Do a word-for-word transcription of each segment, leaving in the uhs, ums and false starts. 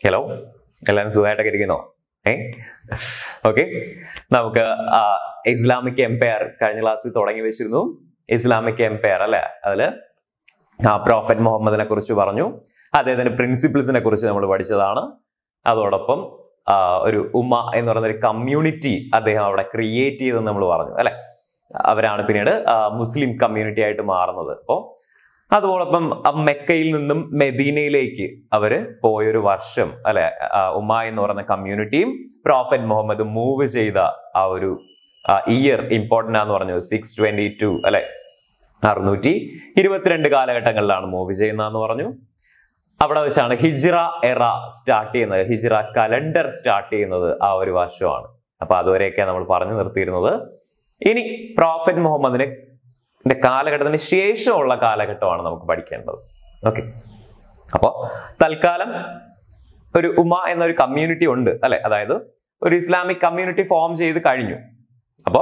Hello, എല്ലാവരും സുഖമായിട്ടൊക്കെ ഇരിക്കുന്നോ? ഏ okay, നമുക്ക് ഇസ്ലാമിക് എംപയർ കഴിഞ്ഞ ക്ലാസ്സിൽ തുടങ്ങി വെച്ചിരുന്നു. ഇസ്ലാമിക് എംപയർ അല്ലെ, അതില് ആ പ്രോഫറ്റ് മുഹമ്മദിനെ കുറിച്ച് പറഞ്ഞു, അദ്ദേഹത്തിന്റെ പ്രിൻസിപ്പിൾസിനെ കുറിച്ച് നമ്മൾ പഠിച്ചതാണ്. അതോടൊപ്പം ഒരു ഉമ്മ എന്ന് പറയുന്ന ഒരു കമ്മ്യൂണിറ്റി അദ്ദേഹം അവിടെ ക്രിയേറ്റ് ചെയ്തെന്ന് നമ്മൾ പറഞ്ഞു അല്ലെ. അവരാണ് പിന്നീട് മുസ്ലിം കമ്മ്യൂണിറ്റി ആയിട്ട് മാറുന്നത്. അപ്പോൾ അതോടൊപ്പം മെക്കയിൽ നിന്നും മെദീനയിലേക്ക് അവര് പോയൊരു വർഷം അല്ലെ, ഉമ്മ എന്ന് പറയുന്ന കമ്മ്യൂണിറ്റിയും പ്രോഫറ്റ് മുഹമ്മദ് മൂവ് ചെയ്ത ആ ഒരു ഇയർ ഇമ്പോർട്ടന്റ് ആന്ന് പറഞ്ഞു. സിക്സ് ട്വന്റി ടു അല്ലെ, അറുന്നൂറ്റി ഇരുപത്തിരണ്ട് കാലഘട്ടങ്ങളിലാണ് മൂവ് ചെയ്യുന്നതെന്ന് പറഞ്ഞു. അവിടെ വെച്ചാണ് ഹിജ്റ എറ സ്റ്റാർട്ട് ചെയ്യുന്നത്, ഹിജ്റ കലണ്ടർ സ്റ്റാർട്ട് ചെയ്യുന്നത് ആ ഒരു വർഷമാണ്. അപ്പൊ അതുവരെയൊക്കെ നമ്മൾ പറഞ്ഞു നിർത്തിയിരുന്നത്. ഇനി പ്രോഫറ്റ് മുഹമ്മദിന് കാലഘട്ടത്തിന് ശേഷമുള്ള കാലഘട്ടമാണ് നമുക്ക് പഠിക്കേണ്ടത്. ഓക്കെ, അപ്പോ തൽക്കാലം ഒരു ഉമ്മ എന്നൊരു കമ്മ്യൂണിറ്റി ഉണ്ട് അല്ലെ, അതായത് ഒരു ഇസ്ലാമിക് കമ്മ്യൂണിറ്റി ഫോം ചെയ്ത് കഴിഞ്ഞു. അപ്പോ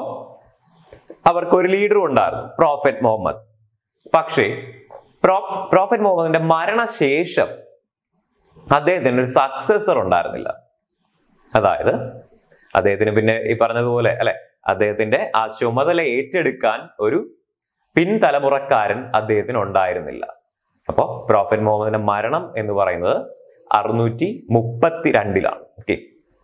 അവർക്ക് ഒരു ലീഡർ ഉണ്ടായിരുന്നു, പ്രോഫറ്റ് മുഹമ്മദ്. പക്ഷേ പ്രോ പ്രോഫറ്റ് മുഹമ്മദിന്റെ മരണശേഷം അദ്ദേഹത്തിന് ഒരു സക്സസർ ഉണ്ടായിരുന്നില്ല. അതായത് അദ്ദേഹത്തിന് പിന്നെ ഈ പറഞ്ഞതുപോലെ അല്ലെ, അദ്ദേഹത്തിന്റെ ആ ചുമതല ഏറ്റെടുക്കാൻ ഒരു പിൻതലമുറക്കാരൻ അദ്ദേഹത്തിന് ഉണ്ടായിരുന്നില്ല. അപ്പോ പ്രോഫറ്റ് മുഹമ്മദിന്റെ മരണം എന്ന് പറയുന്നത് അറുന്നൂറ്റി മുപ്പത്തി രണ്ടിലാണ്. ഓക്കെ,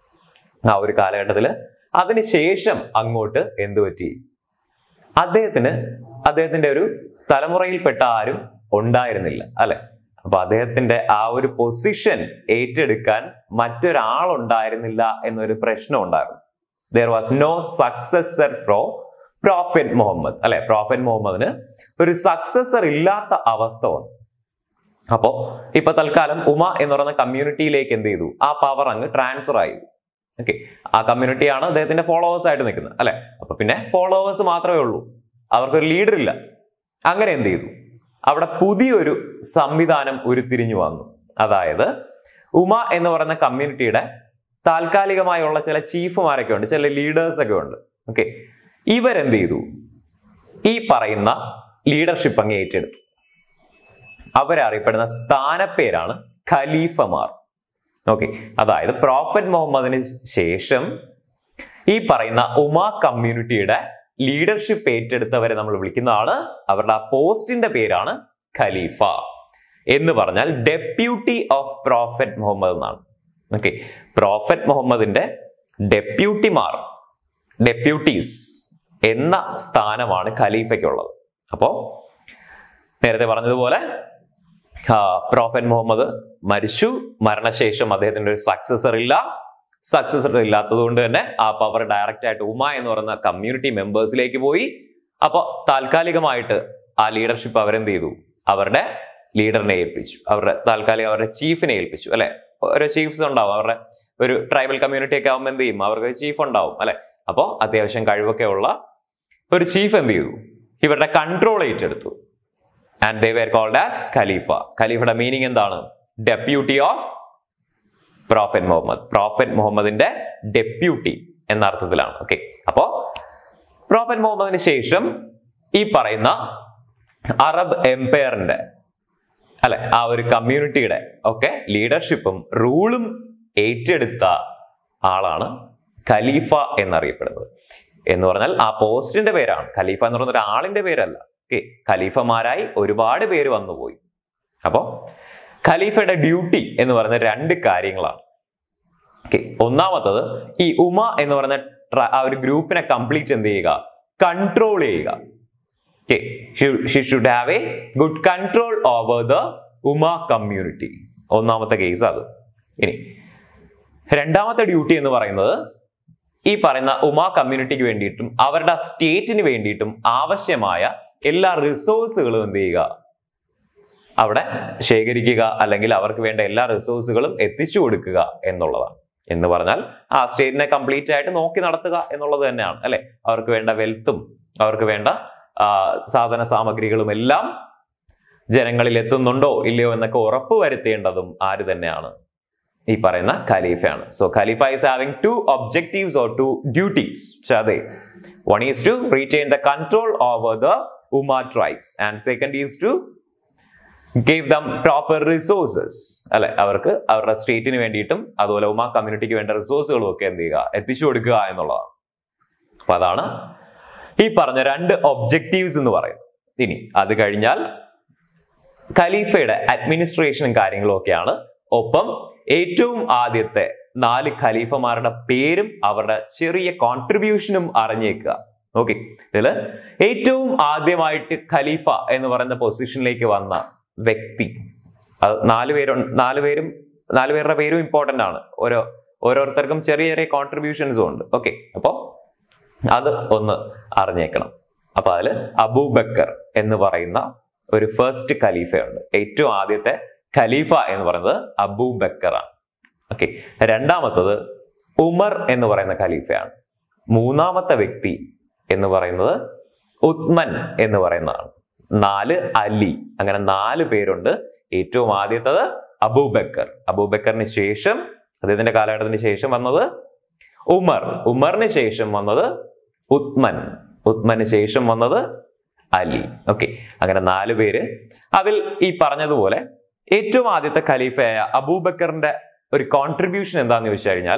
ആ ഒരു കാലഘട്ടത്തില് അതിനുശേഷം അങ്ങോട്ട് എന്തു പറ്റി, അദ്ദേഹത്തിന് അദ്ദേഹത്തിന്റെ ഒരു തലമുറയിൽപ്പെട്ട ആരും ഉണ്ടായിരുന്നില്ല അല്ലെ. അപ്പൊ അദ്ദേഹത്തിന്റെ ആ ഒരു പൊസിഷൻ ഏറ്റെടുക്കാൻ മറ്റൊരാളുണ്ടായിരുന്നില്ല എന്നൊരു പ്രശ്നം ഉണ്ടായിരുന്നു. There was no successor for prophet Muhammad അല്ലെ. പ്രോഫറ്റ് മുഹമ്മദിന് ഒരു സക്സസർ ഇല്ലാത്ത അവസ്ഥ വന്നു. അപ്പോ ഇപ്പൊ തൽക്കാലം ഉമ എന്ന് പറയുന്ന കമ്മ്യൂണിറ്റിയിലേക്ക് എന്ത് ചെയ്തു, ആ പവർ അങ്ങ് ട്രാൻസ്ഫർ ആയി. ഓക്കെ, ആ കമ്മ്യൂണിറ്റിയാണ് അദ്ദേഹത്തിന്റെ ഫോളോവേഴ്സ് ആയിട്ട് നിൽക്കുന്നത് അല്ലെ. അപ്പൊ പിന്നെ ഫോളോവേഴ്സ് മാത്രമേ ഉള്ളൂ, അവർക്കൊരു ലീഡർ ഇല്ല. അങ്ങനെ എന്ത് ചെയ്തു, അവിടെ പുതിയൊരു സംവിധാനം ഉരുത്തിരിഞ്ഞു വന്നു. അതായത് ഉമ എന്ന് പറയുന്ന കമ്മ്യൂണിറ്റിയുടെ താൽക്കാലികമായുള്ള ചില ചീഫുമാരൊക്കെ ഉണ്ട്, ചില ലീഡേഴ്സ് ഒക്കെ ഉണ്ട്. ഓക്കെ, ഇവരെന്ത് ചെയ്തു, ഈ പറയുന്ന ലീഡർഷിപ്പ് അങ്ങ് ഏറ്റെടുത്തു. അവരറിയപ്പെടുന്ന സ്ഥാനപ്പേരാണ് ഖലീഫമാർ. ഓക്കെ, അതായത് പ്രോഫറ്റ് മുഹമ്മദിന് ശേഷം ഈ പറയുന്ന ഉമ കമ്മ്യൂണിറ്റിയുടെ ലീഡർഷിപ്പ് ഏറ്റെടുത്തവരെ നമ്മൾ വിളിക്കുന്നതാണ്, അവരുടെ ആ പോസ്റ്റിന്റെ പേരാണ് ഖലീഫ. എന്ന് പറഞ്ഞാൽ ഡെപ്യൂട്ടി ഓഫ് പ്രോഫറ്റ് മുഹമ്മദ് എന്നാണ്. ഓക്കെ, പ്രോഫറ്റ് മുഹമ്മദിന്റെ ഡെപ്യൂട്ടിമാർ, ഡെപ്യൂട്ടീസ് എന്ന സ്ഥാനമാണ് ഖലീഫയ്ക്കുള്ളത്. അപ്പോ നേരത്തെ പറഞ്ഞതുപോലെ പ്രോഫറ്റ് മുഹമ്മദ് മരിച്ചു, മരണശേഷം അദ്ദേഹത്തിന്റെ ഒരു സക്സസർ ഇല്ല. സക്സസർ ഇല്ലാത്തത് കൊണ്ട് തന്നെ ആ പവർ ഡയറക്റ്റ് ആയിട്ട് ഉമ എന്ന് പറയുന്ന കമ്മ്യൂണിറ്റി മെമ്പേഴ്സിലേക്ക് പോയി. അപ്പൊ താൽക്കാലികമായിട്ട് ആ ലീഡർഷിപ്പ് അവരെന്ത് ചെയ്തു, അവരുടെ ലീഡറിനെ ഏൽപ്പിച്ചു, അവരുടെ താൽക്കാലിക അവരുടെ ചീഫിനെ ഏൽപ്പിച്ചു അല്ലെ. ഓരോ ചീഫ്സ് ഉണ്ടാവും, അവരുടെ ഒരു ട്രൈബൽ കമ്മ്യൂണിറ്റി ഒക്കെ ആകുമ്പോൾ എന്ത് ചെയ്യും, അവർക്ക് ചീഫ് ഉണ്ടാവും അല്ലെ. അപ്പോൾ അത്യാവശ്യം കഴിവൊക്കെ ഉള്ള ഒരു ചീഫ് എന്ത് ചെയ്തു, ഇവരുടെ കൺട്രോൾ ഏറ്റെടുത്തു. And they were called as khalifa. ഖലീഫയുടെ മീനിങ് എന്താണ്, deputy of prophet Muhammad. Prophet മുഹമ്മദിന്റെ ഡെപ്യൂട്ടി എന്ന അർത്ഥത്തിലാണ്. ഓക്കെ, അപ്പോ പ്രോഫറ്റ് മുഹമ്മദിന് ശേഷം ഈ പറയുന്ന അറബ് എംപയറിന്റെ അല്ലെ ആ ഒരു കമ്മ്യൂണിറ്റിയുടെ ഒക്കെ ലീഡർഷിപ്പും റൂളും ഏറ്റെടുത്ത ആളാണ് ഖലീഫ എന്നറിയപ്പെടുന്നത്. എന്ന് പറഞ്ഞാൽ ആ പോസ്റ്റിന്റെ പേരാണ് ഖലീഫ എന്ന് പറയുന്ന ഒരാളിന്റെ പേരല്ല. ഓക്കെ, ഖലീഫമാരായി ഒരുപാട് പേര് വന്നുപോയി. അപ്പോ ഖലീഫയുടെ ഡ്യൂട്ടി എന്ന് പറയുന്ന രണ്ട് കാര്യങ്ങളാണ്. ഓക്കെ, ഒന്നാമത്തത് ഈ ഉമ എന്ന് പറയുന്ന ആ ഒരു ഗ്രൂപ്പിനെ കംപ്ലീറ്റ് എന്ത് ചെയ്യുക, കൺട്രോൾ ചെയ്യുക. Okay, she should have a good control over the ummah community. ഒന്നാമത്തെ കേസ് അത്. ഇനി രണ്ടാമത്തെ ഡ്യൂട്ടി എന്ന് പറയുന്നത് ഈ പറയുന്ന ഉമ കമ്മ്യൂണിറ്റിക്ക് വേണ്ടിയിട്ടും അവരുടെ സ്റ്റേറ്റിന് വേണ്ടിയിട്ടും ആവശ്യമായ എല്ലാ റിസോഴ്സുകളും എന്ത് ചെയ്യുക, അവിടെ ശേഖരിക്കുക, അല്ലെങ്കിൽ അവർക്ക് വേണ്ട എല്ലാ റിസോഴ്സുകളും എത്തിച്ചു കൊടുക്കുക എന്നുള്ളതാണ്. എന്ന് പറഞ്ഞാൽ ആ സ്റ്റേറ്റിനെ കംപ്ലീറ്റ് ആയിട്ട് നോക്കി നടത്തുക എന്നുള്ളത് തന്നെയാണ് അല്ലെ. അവർക്ക് വേണ്ട വെൽത്തും അവർക്ക് വേണ്ട സാധന സാമഗ്രികളും എല്ലാം ജനങ്ങളിൽ എത്തുന്നുണ്ടോ ഇല്ലയോ എന്നൊക്കെ ഉറപ്പ് വരുത്തേണ്ടതും ആര് തന്നെയാണ്, ഈ പറയുന്ന ഖലീഫയാണ്. So khalifa is having two objectives or two duties. Chade. One is to retain the control over the Ummah tribes and second is to gave them proper resources അല്ലെ, അവർക്ക് അവരുടെ സ്റ്റേറ്റിന് വേണ്ടിയിട്ടും അതുപോലെ ഉമ കമ്മ്യൂണിറ്റിക്ക് വേണ്ട റിസോഴ്സുകളും ഒക്കെ എന്ത് ചെയ്യുക, എത്തിച്ചു കൊടുക്കുക എന്നുള്ളതാണ്. അപ്പൊ അതാണ് ഈ പറഞ്ഞ രണ്ട് ഒബ്ജക്റ്റീവ്സ് എന്ന് പറയുന്നത്. ഇനി അത് കഴിഞ്ഞാൽ ഖലീഫയുടെ അഡ്മിനിസ്ട്രേഷനും കാര്യങ്ങളും ഒക്കെയാണ്. ഒപ്പം ഏറ്റവും ആദ്യത്തെ നാല് ഖലീഫമാരുടെ പേരും അവരുടെ ചെറിയ കോൺട്രിബ്യൂഷനും അറിഞ്ഞേക്കുക. ഓക്കെ, ഇതില് ഏറ്റവും ആദ്യമായിട്ട് ഖലീഫ എന്ന് പറയുന്ന പൊസിഷനിലേക്ക് വന്ന വ്യക്തി, അത് നാല് പേരും നാല് പേരും നാല് പേരുടെ പേരും ഇമ്പോർട്ടന്റ് ആണ്. ഓരോ ഓരോരുത്തർക്കും ചെറിയ ചെറിയ കോൺട്രിബ്യൂഷൻസും ഉണ്ട്. ഓക്കെ, അപ്പോ അത് ഒന്ന് അറിഞ്ഞേക്കണം. അപ്പൊ അതില് അബൂബക്കർ എന്ന് പറയുന്ന ഒരു ഫസ്റ്റ് ഖലീഫയുണ്ട്. ഏറ്റവും ആദ്യത്തെ ഖലീഫ എന്ന് പറയുന്നത് അബൂബക്കർ ആണ്. ഓക്കെ, രണ്ടാമത്തത് ഉമർ എന്ന് പറയുന്ന ഖലീഫയാണ്. മൂന്നാമത്തെ വ്യക്തി എന്ന് പറയുന്നത് ഉത്മൻ എന്ന് പറയുന്നതാണ്. നാല് അലി, അങ്ങനെ നാല് പേരുണ്ട്. ഏറ്റവും ആദ്യത്തത് അബൂബക്കർ, അബൂബക്കറിന് ശേഷം അദ്ദേഹത്തിന്റെ കാലഘട്ടത്തിന് ശേഷം വന്നത് ഉമർ, ഉമറിന് ശേഷം വന്നത് ഉത്മൻ, ഉത്മന് ശേഷം വന്നത് അലി. ഓക്കെ, അങ്ങനെ നാല് പേര്. അതിൽ ഈ പറഞ്ഞതുപോലെ ഏറ്റവും ആദ്യത്തെ ഖലീഫയായ അബൂബക്കറിന്റെ ഒരു കോൺട്രിബ്യൂഷൻ എന്താന്ന് ചോദിച്ചു കഴിഞ്ഞാൽ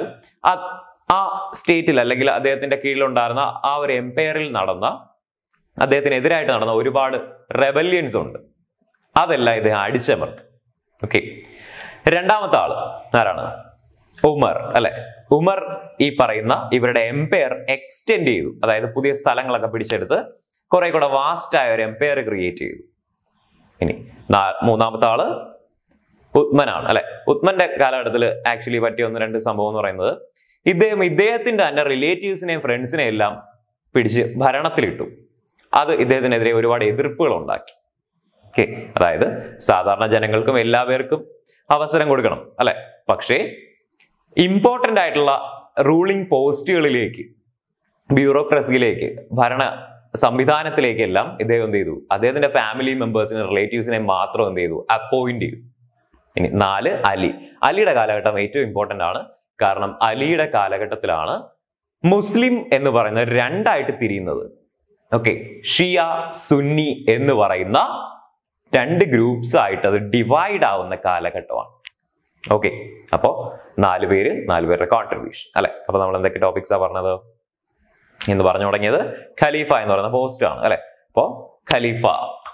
ആ സ്റ്റേറ്റിൽ അല്ലെങ്കിൽ അദ്ദേഹത്തിന്റെ കീഴിലുണ്ടായിരുന്ന ആ ഒരു എംപയറിൽ നടന്ന അദ്ദേഹത്തിനെതിരായിട്ട് നടന്ന ഒരുപാട് റെബല്യൻസ് ഉണ്ട്. അതെല്ലാം ഇദ്ദേഹം അടിച്ചമർത്തി. ഓക്കെ, രണ്ടാമത്തെ ആള് ആരാണ്? ഉമർ അല്ലെ. ഉമർ ഈ പറയുന്ന ഇവരുടെ എംപയർ എക്സ്റ്റെൻഡ് ചെയ്തു, അതായത് പുതിയ സ്ഥലങ്ങളൊക്കെ പിടിച്ചെടുത്ത് കുറെ കൂടെ വാസ്റ്റ് ആയ ഒരു എംപയർ ക്രിയേറ്റ് ചെയ്തു. ഇനി മൂന്നാമത്തെ ആള് ഉത്മനാണ് അല്ലെ. ഉത്മന്റെ കാലഘട്ടത്തിൽ ആക്ച്വലി പറ്റിയ ഒന്ന് രണ്ട് സംഭവം എന്ന് പറയുന്നത്, ഇദ്ദേഹം ഇദ്ദേഹത്തിന്റെ തന്നെ റിലേറ്റീവ്സിനെയും ഫ്രണ്ട്സിനെയും എല്ലാം പിടിച്ച് ഭരണത്തിലിട്ടു. അത് ഇദ്ദേഹത്തിനെതിരെ ഒരുപാട് എതിർപ്പുകൾ ഉണ്ടാക്കി. ഓക്കെ, അതായത് സാധാരണ ജനങ്ങൾക്കും എല്ലാവർക്കും അവസരം കൊടുക്കണം അല്ലെ, പക്ഷേ ഇമ്പോർട്ടന്റ് ആയിട്ടുള്ള റൂളിംഗ് പോസ്റ്റുകളിലേക്ക്, ബ്യൂറോക്രസിയിലേക്ക്, ഭരണ സംവിധാനത്തിലേക്കെല്ലാം ഇദ്ദേഹം എന്ത് ചെയ്തു, അദ്ദേഹത്തിന്റെ ഫാമിലി മെമ്പേഴ്സിനെ റിലേറ്റീവ്സിനെ മാത്രം എന്ത് ചെയ്തു, അപ്പോയിന്റ് ചെയ്തു. ഇനി നാല് അലി. അലിയുടെ കാലഘട്ടം ഏറ്റവും ഇമ്പോർട്ടന്റ് ആണ്. കാരണം അലിയുടെ കാലഘട്ടത്തിലാണ് മുസ്ലിം എന്ന് പറയുന്നത് രണ്ടായിട്ട് തിരിയുന്നത്. ഓക്കെ, ഷിയ സുന്നി എന്ന് പറയുന്ന രണ്ട് ഗ്രൂപ്പ്സ് ആയിട്ട് അത് ഡിവൈഡ് ആവുന്ന കാലഘട്ടമാണ്. ഓക്കെ, അപ്പോ നാല് പേര് നാല് പേരുടെ കോൺട്രിബ്യൂഷൻ അല്ലെ. അപ്പൊ നമ്മൾ എന്തൊക്കെ ടോപ്പിക്സാ പറഞ്ഞത് എന്ന് പറഞ്ഞു തുടങ്ങിയത് ഖലീഫ എന്ന് പറയുന്ന പോസ്റ്റ് ആണ് അല്ലെ. അപ്പോ ഖലീഫ,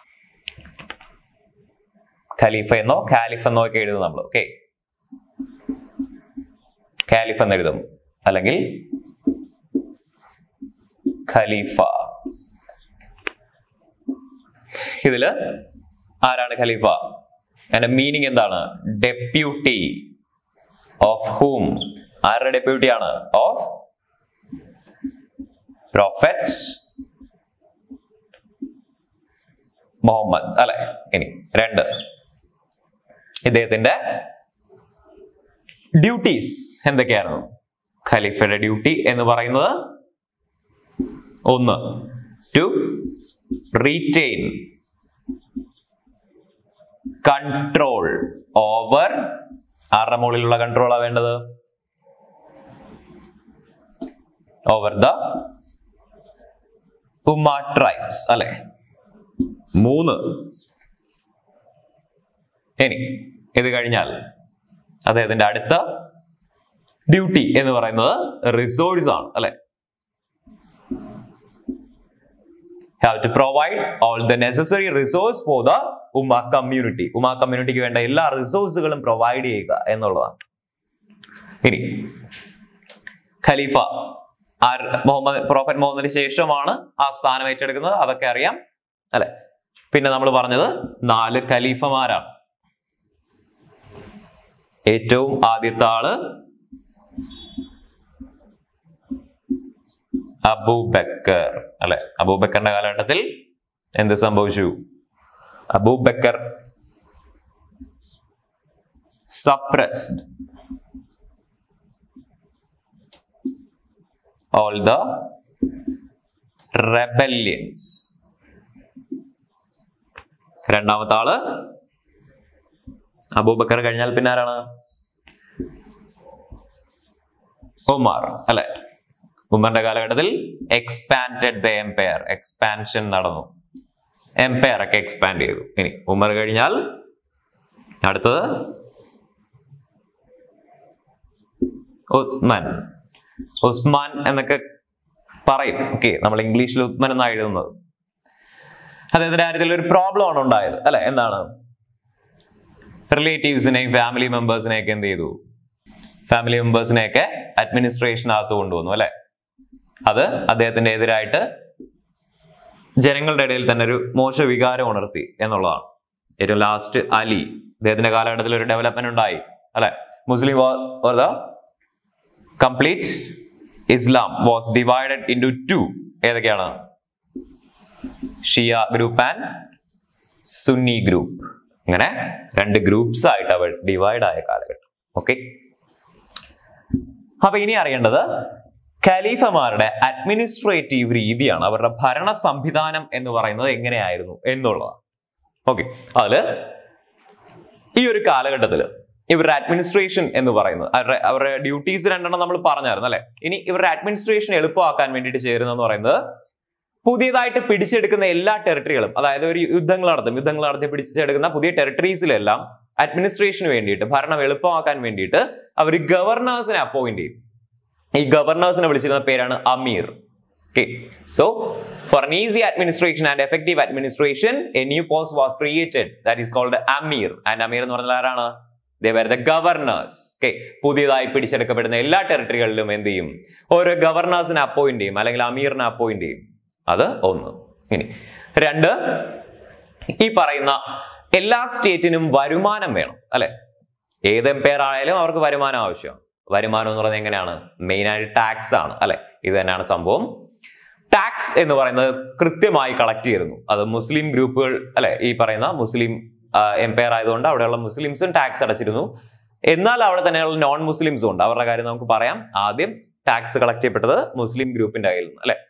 ഖലീഫ എന്നോ ഖാലിഫ് എന്നോ ഒക്കെ എഴുതും നമ്മൾ. ഓക്കെ, ഖാലിഫ് എന്ന് എഴുതും അല്ലെങ്കിൽ ഖലീഫ. ഇതില് ആരാണ് ഖലീഫ? അതിന്റെ മീനിങ് എന്താണ്? Deputy of whom. ആരുടെ ഡെപ്യൂട്ടി ആണ്? ഓഫ് പ്രോഫറ്റ് മുഹമ്മദ് അല്ലെ. ഇനി രണ്ട്, ഇദ്ദേഹത്തിന്റെ ഡ്യൂട്ടീസ് എന്തൊക്കെയായിരുന്നു? ഖലീഫയുടെ ഡ്യൂട്ടി എന്ന് പറയുന്നത് ഒന്ന്, ടു റീറ്റെയിൻ കൺട്രോൾ ഓവർ, ആരുടെ മുകളിലുള്ള കൺട്രോളാ വേണ്ടത്? ഓവർ ദ ഉമ്മ ട്രൈബ്സ് അല്ലെ. മൂന്ന്, ഇനി ഇത് കഴിഞ്ഞാൽ അദ്ദേഹത്തിന്റെ അടുത്ത ഡ്യൂട്ടി എന്ന് പറയുന്നത് റിസോഴ്സ് ആണ് അല്ലെ. have to provide all the necessary resource for the ummah community. ഉമ്മ കമ്മ്യൂണിറ്റിക്ക് വേണ്ട എല്ലാ റിസോഴ്സുകളും പ്രൊവൈഡ് ചെയ്യുക എന്നുള്ളതാണ്. ഇനി ഖലീഫ ആർ മുഹമ്മദ് പ്രോഫറ്റ് മുഹമ്മദിന് ശേഷമാണ് ആ സ്ഥാനം ഏറ്റെടുക്കുന്നത്, അതൊക്കെ അറിയാം അല്ലെ. പിന്നെ നമ്മൾ പറഞ്ഞത് നാല് ഖലീഫമാരാണ്. ഏറ്റവും ആദ്യത്തെ ആള് അബൂബക്കർ അല്ലെ. അബൂബക്കറിന്റെ കാലഘട്ടത്തിൽ എന്ത് സംഭവിച്ചു? Abubakar suppressed all the rebellions. രണ്ടാമത്തെ ആള് അബൂബക്കർ കഴിഞ്ഞാൽ പിന്നെ ആരാണ്? ഉമർ അല്ലെ. ഉമറിന്റെ കാലഘട്ടത്തിൽ എക്സ്പാൻഡഡ് ദ എംപയർ, എക്സ്പാൻഷൻ നടന്നു, എംപയർ ഒക്കെ എക്സ്പാൻഡ് ചെയ്തു. ഇനി ഉമർ കഴിഞ്ഞാൽ അടുത്തത് ഉസ്മാൻ. ഉസ്മാൻ എന്നൊക്കെ പറയും. ഓക്കെ, നമ്മൾ ഇംഗ്ലീഷിൽ ഉസ്മാൻ എന്നാണ് എഴുതുന്നത്. അദ്ദേഹത്തിന്റെ കാര്യത്തിൽ ഒരു പ്രോബ്ലം ആണ് ഉണ്ടായത് അല്ലെ. എന്താണ്? റിലേറ്റീവ്സിനെയും ഫാമിലി മെമ്പേഴ്സിനെയൊക്കെ എന്ത് ചെയ്തു? ഫാമിലി മെമ്പേഴ്സിനെയൊക്കെ അഡ്മിനിസ്ട്രേഷനകത്ത് കൊണ്ടുവന്നു അല്ലെ. അത് അദ്ദേഹത്തിന്റെ എതിരായിട്ട് ജനങ്ങളുടെ ഇടയിൽ തന്നെ ഒരു മോശ വികാരം ഉണർത്തി എന്നുള്ളതാണ്. ഏറ്റവും ലാസ്റ്റ് അലി, അദ്ദേഹത്തിന്റെ കാലഘട്ടത്തിൽ ഒരു ഡെവലപ്മെന്റ് ഉണ്ടായി അല്ലെ. Muslim war the complete Islam was divided into two. ഏതൊക്കെയാണ്? Shia group and Sunni group. ഇങ്ങനെ രണ്ട് ഗ്രൂപ്പ്സ് ആയിട്ട് അവർ ഡിവൈഡ് ആയ കാലഘട്ടം. ഓക്കെ, അപ്പൊ ഇനി അറിയേണ്ടത് ഖലീഫമാരുടെ അഡ്മിനിസ്ട്രേറ്റീവ് രീതിയാണ്, അവരുടെ ഭരണ സംവിധാനം എന്ന് പറയുന്നത് എങ്ങനെയായിരുന്നു എന്നുള്ളതാണ്. ഓക്കെ, അതില് ഈ ഒരു കാലഘട്ടത്തിൽ ഇവരുടെ അഡ്മിനിസ്ട്രേഷൻ എന്ന് പറയുന്നത് അവരുടെ അവരുടെ ഡ്യൂട്ടീസ് രണ്ടെണ്ണം നമ്മൾ പറഞ്ഞായിരുന്നു അല്ലെ. ഇനി ഇവരുടെ അഡ്മിനിസ്ട്രേഷൻ എളുപ്പമാക്കാൻ വേണ്ടിയിട്ട് ചേരുന്നതെന്ന് പറയുന്നത് പുതിയതായിട്ട് പിടിച്ചെടുക്കുന്ന എല്ലാ ടെറിട്ടറികളും, അതായത് ഒരു യുദ്ധങ്ങൾ നടത്തും യുദ്ധങ്ങൾ നടത്തി പിടിച്ചെടുക്കുന്ന പുതിയ ടെറിട്ടറീസിലെല്ലാം അഡ്മിനിസ്ട്രേഷന് വേണ്ടിയിട്ട്, ഭരണം എളുപ്പമാക്കാൻ വേണ്ടിയിട്ട് അവർ ഗവർണേഴ്സിനെ അപ്പോയിന്റ് ചെയ്യും. ഈ ഗവർണേഴ്സിനെ വിളിച്ചിരുന്ന പേരാണ് അമീർ. Okay, so for an easy administration and effective administration, a new post was created that is called Amir. And Amir എന്ന് പറഞ്ഞാൽ ആരാണ്? They were the governors. Okay, പുതിയതായി പിടിച്ചെടുക്കപ്പെടുന്ന എല്ലാ ടെറിട്ടറികളിലും എന്ത് ചെയ്യും? ഓരോ ഗവർണേഴ്സിനെ അപ്പോയിന്റ് ചെയ്യും, അല്ലെങ്കിൽ അമീറിനെ അപ്പോയിന്റ് ചെയ്യും. അത് ഒന്ന്. ഇനി രണ്ട്, ഈ പറയുന്ന എല്ലാ സ്റ്റേറ്റിനും വരുമാനം വേണം അല്ലെ. ഏത് എംപയർ ആയാലും അവർക്ക് വരുമാനം ആവശ്യമാണ്. വരുമാനം എന്ന് പറയുന്നത് എങ്ങനെയാണ്? മെയിൻ ആയിട്ട് ടാക്സ് ആണ് അല്ലെ. ഇത് തന്നെയാണ് സംഭവം. ടാക്സ് എന്ന് പറയുന്നത് കൃത്യമായി കളക്ട് ചെയ്തിരുന്നു. അത് മുസ്ലിം ഗ്രൂപ്പുകൾ അല്ലെ, ഈ പറയുന്ന മുസ്ലിം എംപയർ ആയതുകൊണ്ട് അവിടെയുള്ള മുസ്ലിംസും ടാക്സ് അടച്ചിരുന്നു. എന്നാൽ അവിടെ തന്നെയുള്ള നോൺ മുസ്ലിംസും ഉണ്ട്. അവരുടെ കാര്യം നമുക്ക് പറയാം. ആദ്യം ടാക്സ് കളക്ട് ചെയ്യപ്പെട്ടത് മുസ്ലിം ഗ്രൂപ്പിന്റെ കയ്യിൽ നിന്ന് അല്ലെ.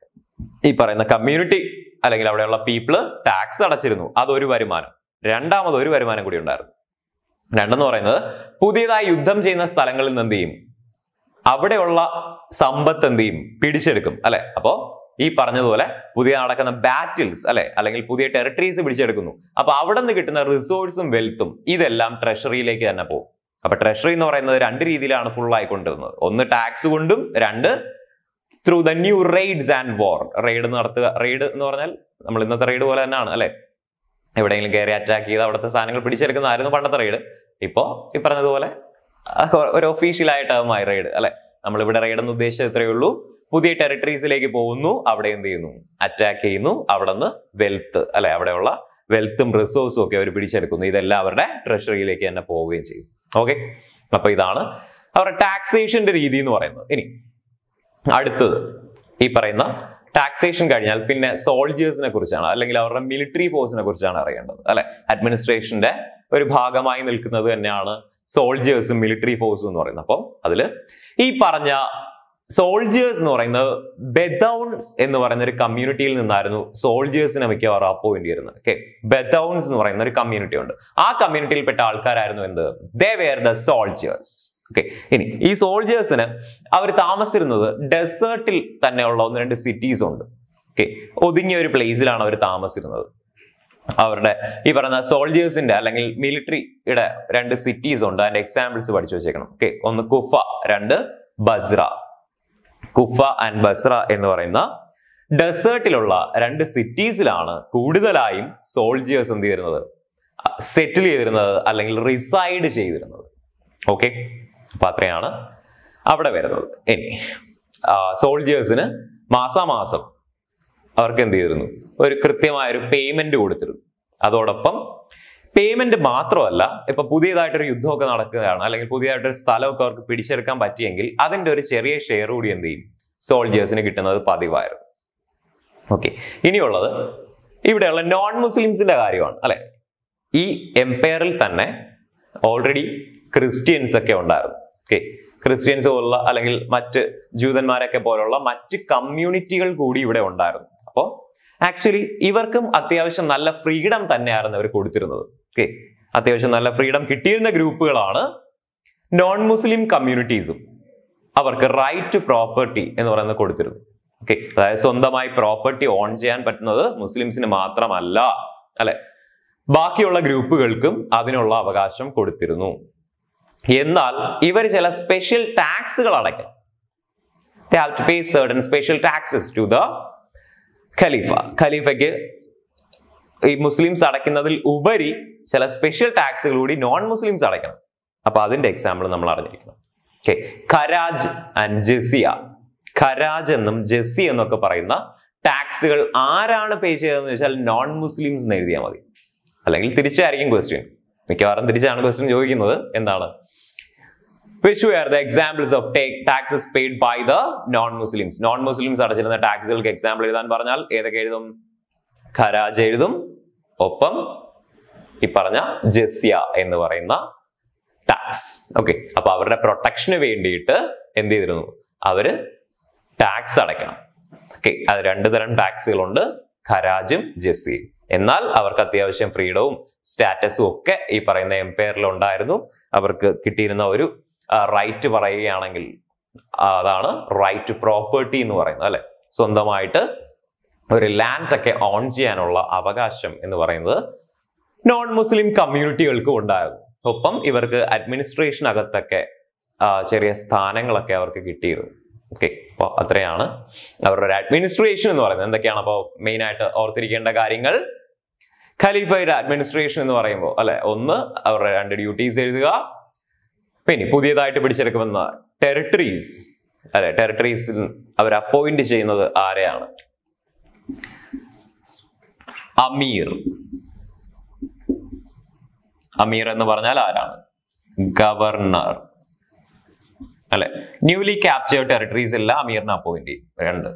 ഈ പറയുന്ന കമ്മ്യൂണിറ്റി അല്ലെങ്കിൽ അവിടെയുള്ള പീപ്പിള് ടാക്സ് അടച്ചിരുന്നു. അതൊരു വരുമാനം. രണ്ടാമത് ഒരു വരുമാനം കൂടി ഉണ്ടായിരുന്നു. രണ്ടെന്ന് പറയുന്നത് പുതിയതായി യുദ്ധം ചെയ്യുന്ന സ്ഥലങ്ങളിൽ നിന്ന് എന്ത് ചെയ്യും? അവിടെയുള്ള സമ്പത്ത് എന്ത് ചെയ്യും? പിടിച്ചെടുക്കും അല്ലെ. അപ്പോ ഈ പറഞ്ഞതുപോലെ പുതിയ നടക്കുന്ന ബാറ്റിൽസ് അല്ലെ, അല്ലെങ്കിൽ പുതിയ ടെറിട്ടറീസ് പിടിച്ചെടുക്കുന്നു. അപ്പൊ അവിടെ നിന്ന് കിട്ടുന്ന റിസോഴ്സും വെൽത്തും ഇതെല്ലാം ട്രഷറിയിലേക്ക് തന്നെ പോകും. അപ്പൊ ട്രഷറി എന്ന് പറയുന്നത് രണ്ട് രീതിയിലാണ് ഫുൾ ആയിക്കൊണ്ടിരുന്നത്. ഒന്ന് ടാക്സ് കൊണ്ടും, രണ്ട് through the new raids and war. Raid നടത്തുക. റെയ്ഡ് എന്ന് പറഞ്ഞാൽ നമ്മൾ ഇന്നത്തെ റെയ്ഡ് പോലെ തന്നെയാണ് അല്ലെ. എവിടെയെങ്കിലും കയറി അറ്റാക്ക് ചെയ്ത് അവിടുത്തെ സാധനങ്ങൾ പിടിച്ചെടുക്കുന്നതായിരുന്നു പണ്ടത്തെ റെയ്ഡ്. ഇപ്പോ ഈ പറഞ്ഞതുപോലെ ഒരു ഒഫീഷ്യലായിട്ടാകുമായി റെയ്ഡ് അല്ലെ. നമ്മളിവിടെ റെയ്ഡ് എന്ന് ഉദ്ദേശിച്ചത് ഇത്രയേ ഉള്ളൂ. പുതിയ ടെറിട്ടറീസിലേക്ക് പോകുന്നു, അവിടെ എന്ത് ചെയ്യുന്നു? അറ്റാക്ക് ചെയ്യുന്നു. അവിടെ നിന്ന് വെൽത്ത് അല്ലെ, അവിടെയുള്ള വെൽത്തും റിസോഴ്സും ഒക്കെ അവർ പിടിച്ചെടുക്കുന്നു. ഇതെല്ലാം അവരുടെ ട്രഷറിയിലേക്ക് തന്നെ പോവുകയും ചെയ്യും. ഓക്കെ, അപ്പൊ ഇതാണ് അവരുടെ ടാക്സേഷന്റെ രീതി എന്ന് പറയുന്നത്. ഇനി അടുത്തത് ഈ പറയുന്ന ടാക്സേഷൻ കഴിഞ്ഞാൽ പിന്നെ സോൾജേഴ്സിനെ കുറിച്ചാണ്, അല്ലെങ്കിൽ അവരുടെ മിലിറ്ററി ഫോഴ്സിനെ കുറിച്ചാണ് അറിയേണ്ടത് അല്ലെ. അഡ്മിനിസ്ട്രേഷന്റെ ഒരു ഭാഗമായി നിൽക്കുന്നത് തന്നെയാണ് സോൾജേഴ്സും മിലിറ്ററി ഫോഴ്സും എന്ന് പറയുന്നത്. അപ്പം അതില് ഈ പറഞ്ഞ സോൾജേഴ്സ് എന്ന് പറയുന്നത് ബെദൗൺസ് എന്ന് പറയുന്ന ഒരു കമ്മ്യൂണിറ്റിയിൽ നിന്നായിരുന്നു സോൾജേഴ്സിനെ മിക്കവാറും അപ്പോയിന്റ് ചെയ്യുന്നത്. ഓക്കെ, ബെദൗൺസ് എന്ന് പറയുന്ന ഒരു കമ്മ്യൂണിറ്റി ഉണ്ട്. ആ കമ്മ്യൂണിറ്റിയിൽപ്പെട്ട ആൾക്കാരായിരുന്നു എന്ത്? They were the soldiers. Okay, ഇനി ഈ സോൾജേഴ്സിന് അവർ താമസിച്ചിരുന്നത് ഡെസേർട്ടിൽ തന്നെയുള്ള ഒന്ന് രണ്ട് സിറ്റീസ് ഉണ്ട്. ഓക്കെ, ഒതുങ്ങിയ ഒരു പ്ലേസിലാണ് അവർ താമസിച്ചിരുന്നത്. അവരുടെ ഈ പറയുന്ന സോൾജേഴ്സിന്റെ അല്ലെങ്കിൽ മിലിറ്ററിയുടെ രണ്ട് സിറ്റീസ് ഉണ്ട്. അതിന്റെ എക്സാമ്പിൾസ് പഠിച്ചു വെച്ചേക്കണം. ഓക്കെ, ഒന്ന് കുഫ, രണ്ട് ബസ്ര. കുഫ ആൻഡ് ബസ്ര എന്ന് പറയുന്ന ഡെസേർട്ടിലുള്ള രണ്ട് സിറ്റീസിലാണ് കൂടുതലായും സോൾജേഴ്സ് എന്ത് ചെയ്തിരുന്നത്? സെറ്റിൽ ചെയ്തിരുന്നത് അല്ലെങ്കിൽ റിസൈഡ് ചെയ്തിരുന്നത്. ഓക്കെ, അപ്പൊ അത്രയാണ് അവിടെ വരുന്നത്. ഇനി സോൾജേഴ്സിന് മാസാമാസം അവർക്ക് എന്ത് ചെയ്തിരുന്നു? ഒരു കൃത്യമായ ഒരു പേയ്മെന്റ് കൊടുത്തിരുന്നു. അതോടൊപ്പം പേയ്മെന്റ് മാത്രമല്ല, ഇപ്പൊ പുതിയതായിട്ടൊരു യുദ്ധമൊക്കെ നടക്കുകയാണ്, അല്ലെങ്കിൽ പുതിയതായിട്ടൊരു സ്ഥലമൊക്കെ അവർക്ക് പിടിച്ചെടുക്കാൻ പറ്റിയെങ്കിൽ അതിന്റെ ഒരു ചെറിയ ഷെയർ കൂടി എന്ത് ചെയ്യും? സോൾജേഴ്സിന് കിട്ടുന്നത് പതിവായിരുന്നു. ഓക്കെ, ഇനിയുള്ളത് ഇവിടെയുള്ള നോൺ മുസ്ലിംസിന്റെ കാര്യമാണ് അല്ലെ. ഈ എംപയറിൽ തന്നെ ഓൾറെഡി ക്രിസ്ത്യൻസ് ഒക്കെ ഉണ്ടായിരുന്നു. ഓക്കെ, ക്രിസ്ത്യൻസ് പോലുള്ള അല്ലെങ്കിൽ മറ്റ് ജൂതന്മാരൊക്കെ പോലുള്ള മറ്റ് കമ്മ്യൂണിറ്റികൾ കൂടി ഇവിടെ ഉണ്ടായിരുന്നു. അപ്പോൾ ആക്ച്വലി ഇവർക്കും അത്യാവശ്യം നല്ല ഫ്രീഡം തന്നെയായിരുന്നു അവർ കൊടുത്തിരുന്നത്. ഓക്കെ, അത്യാവശ്യം നല്ല ഫ്രീഡം കിട്ടിയിരുന്ന ഗ്രൂപ്പുകളാണ് നോൺ മുസ്ലിം കമ്മ്യൂണിറ്റീസും. അവർക്ക് റൈറ്റ് ടു പ്രോപ്പർട്ടി എന്ന് പറയുന്നത് കൊടുത്തിരുന്നു. ഓക്കെ, അതായത് സ്വന്തമായി പ്രോപ്പർട്ടി ഓൺ ചെയ്യാൻ പറ്റുന്നത് മുസ്ലിംസിന് മാത്രമല്ല അല്ലെ. ബാക്കിയുള്ള ഗ്രൂപ്പുകൾക്കും അതിനുള്ള അവകാശം കൊടുത്തിരുന്നു. എന്നാൽ ഇവർ ചില സ്പെഷ്യൽ ടാക്സുകൾ അടയ്ക്കണം. They have to pay certain special taxes to the ഖലീഫ. ഖലീഫയ്ക്ക് ഈ മുസ്ലിംസ് അടയ്ക്കുന്നതിൽ ഉപരി ചില സ്പെഷ്യൽ ടാക്സുകൾ കൂടി നോൺ മുസ്ലിംസ് അടയ്ക്കണം. അപ്പൊ അതിന്റെ എക്സാമ്പിൾ നമ്മൾ അറിഞ്ഞിരിക്കണം. ഓക്കെ, ഖരാജ് ആൻഡ് ജസിയ. ഖരാജ് എന്നും ജസി എന്നൊക്കെ പറയുന്ന ടാക്സുകൾ ആരാണ് പേ ചെയ്തതെന്ന് വെച്ചാൽ നോൺ മുസ്ലിംസ് എന്ന് എഴുതിയാൽ മതി. അല്ലെങ്കിൽ തിരിച്ചായിരിക്കും ക്വസ്റ്റ്യൻ, മിക്കവാറും തിരിച്ചാണ് ക്വസ്റ്റ്യൻ ചോദിക്കുന്നത്. എന്താണ്? Which were the examples of taxes paid by the non-Muslims? Non-Muslims അടച്ചിരുന്ന ടാക്സുകൾക്ക് എക്സാമ്പിൾ എഴുതാൻ പറഞ്ഞാൽ ഏതൊക്കെ എഴുതും? ഖരാജ് എഴുതും, ഒപ്പം ഈ പറഞ്ഞ ജസിയ എന്ന് പറയുന്ന ടാക്സ്. ഓക്കെ, അപ്പൊ അവരുടെ പ്രൊട്ടക്ഷന് വേണ്ടിയിട്ട് എന്ത് ചെയ്തിരുന്നു? അവര് ടാക്സ് അടയ്ക്കണം. ഓക്കെ, അത് രണ്ടു തരം ടാക്സുകളുണ്ട്, ഖരാജും ജസിയും. എന്നാൽ അവർക്ക് അത്യാവശ്യം ഫ്രീഡവും സ്റ്റാറ്റസും ഒക്കെ ഈ പറയുന്ന എംപയറിൽ ഉണ്ടായിരുന്നു. അവർക്ക് കിട്ടിയിരുന്ന ഒരു റൈറ്റ് പറയുകയാണെങ്കിൽ അതാണ് റൈറ്റ് ടു പ്രോപ്പർട്ടി എന്ന് പറയുന്നത്, അല്ലെ? സ്വന്തമായിട്ട് ഒരു ലാൻഡ് ഒക്കെ ഓൺ ചെയ്യാനുള്ള അവകാശം എന്ന് പറയുന്നത് നോൺ മുസ്ലിം കമ്മ്യൂണിറ്റികൾക്കും ഉണ്ടായിരുന്നു. ഒപ്പം ഇവർക്ക് അഡ്മിനിസ്ട്രേഷൻ അകത്തൊക്കെ ചെറിയ സ്ഥാനങ്ങളൊക്കെ അവർക്ക് കിട്ടിയിരുന്നു. ഓക്കെ, അപ്പോൾ അത്രയാണ് അവരുടെ ഒരു അഡ്മിനിസ്ട്രേഷൻ എന്ന് പറയുന്നത്. എന്തൊക്കെയാണ് അപ്പോൾ മെയിൻ ആയിട്ട് ഓർത്തിരിക്കേണ്ട കാര്യങ്ങൾ? ഖലീഫയുടെ അഡ്മിനിസ്ട്രേഷൻ എന്ന് പറയുമ്പോൾ അല്ലെ, ഒന്ന് അവരുടെ രണ്ട് ഡ്യൂട്ടീസ് എഴുതുക. പിന്നെ പുതിയതായിട്ട് പിടിച്ചെടുക്കുമെന്ന ടെറിട്ടറീസ് അല്ലെ, ടെറിട്ടറീസിൽ അവർ അപ്പോയിന്റ് ചെയ്യുന്നത് ആരെയാണ്? അമീർ. അമീർ എന്ന് പറഞ്ഞാൽ ആരാണ്? ഗവർണർ അല്ലെ. ന്യൂലി ക്യാപ്ചേർഡ് ടെറിട്ടറീസ് എല്ലാം അമീറിനെ അപ്പോയിന്റ് ചെയ്യും. രണ്ട്.